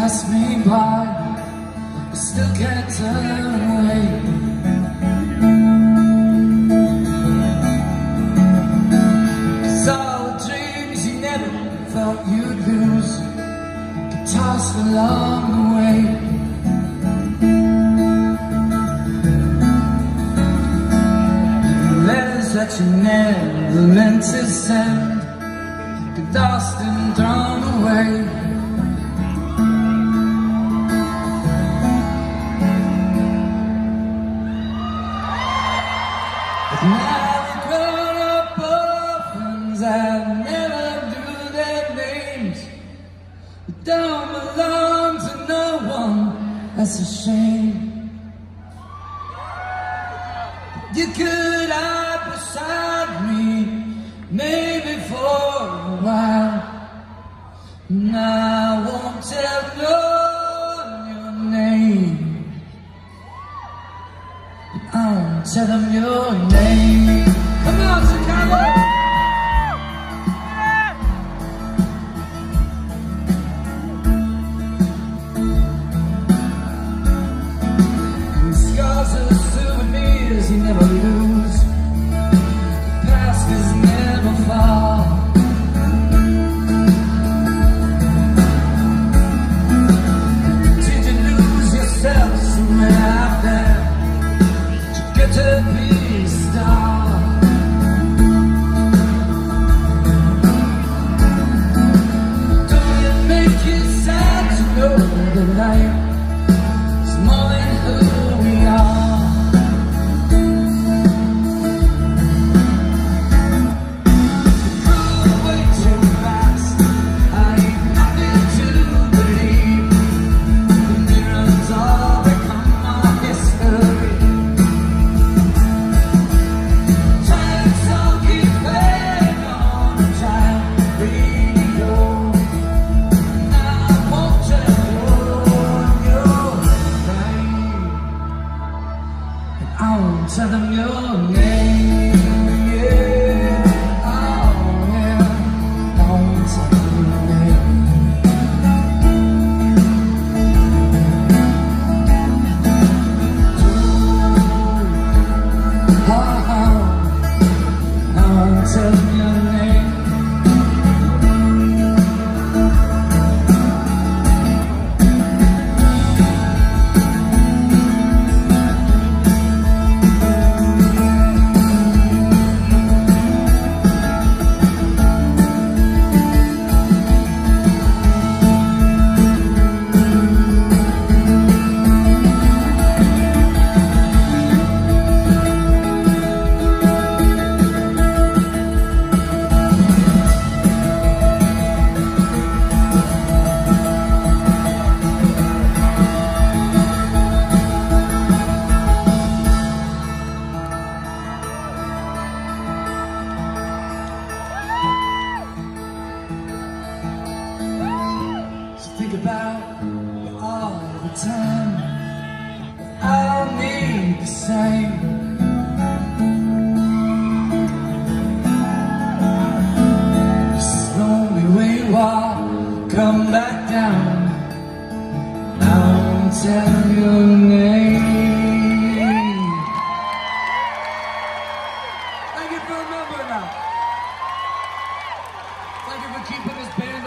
pass me by, I still can't turn away. Cause all the dreams you never thought you'd lose get tossed along the way. Letters that you never meant to send get lost and thrown away. Now we're grown-up orphans that never knew their names. We don't belong to no one, that's a shame. You could hide beside me, maybe for a while, and I won't tell no one your name. I won't tell them your name. Come on, Chicago! Scars are souvenirs you never lose. The past is never far. Did you lose yourself somewhere out there? Get to be a star. Don't it make you sad to know that life is more than who we are? It grew way too fast. I ain't nothing to believe. The mirrors all become our history. I won't tell them your name, yeah. Oh, yeah. I won't tell them your name. I won't tell them your name. Think about it all the time. I'll need the same. This is the only way you walk, come back down. I won't tell your name. Thank you for remembering that. Thank you for keeping this band.